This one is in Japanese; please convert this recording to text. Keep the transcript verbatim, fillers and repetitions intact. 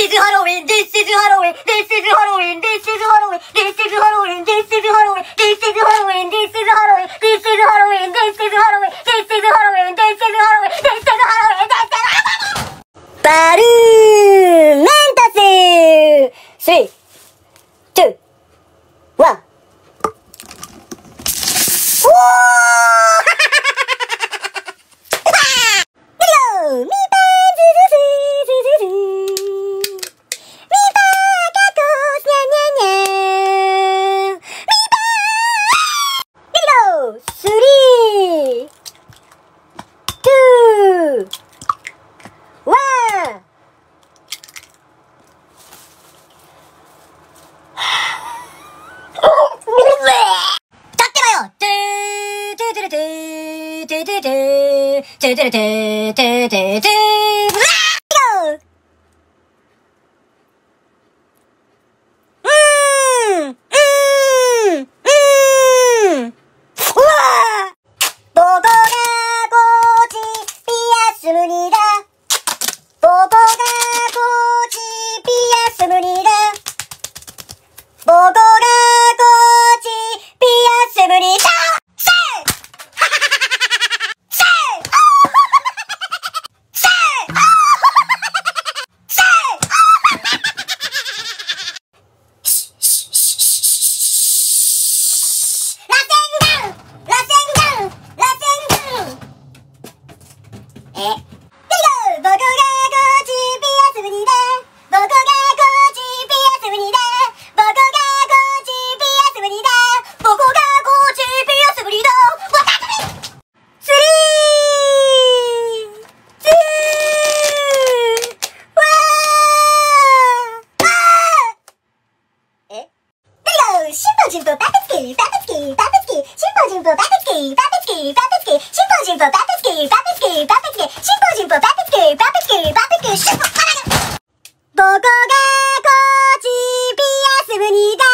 is Halloween, this is Halloween, this is Halloween, this is Halloween, this is Halloween, this is Halloween, this is Halloween, this is Halloween, this is Halloween, this is Halloween, this is Halloween, this is Halloween, this is Halloween, this is Halloween. バルーンメンタス スリー、ツー、ワン。おーみーぱーずずずずずずみーぱーかこにゃにゃにゃみーぱービロースリー、ツー、ワン。たってばよ。トゥートゥトゥトゥトゥトゥトゥトゥトゥトゥトゥトゥトゥトゥトゥうわーうーんうーんうーんうわーボコがこっちピアス無理だボコがこっちピアス無理だボコがこっちピアス無理だえ、ビゴー僕がこっちピアス無理だ僕がこっちピアス無理だ僕がこっちピアス無理だ僕がこっちピアス無理だわかったねスリーツーワーワーえビゴーシンポジンポパペツキーパペツキーパペツキーシンポジンポパペツキーパペツキーパペツキーシンポジンポパペツキーパペツキーパペツキーシンポジンポパペツキーパペツキーパペツキーシンポパペツキー僕がこっちピアス無理だ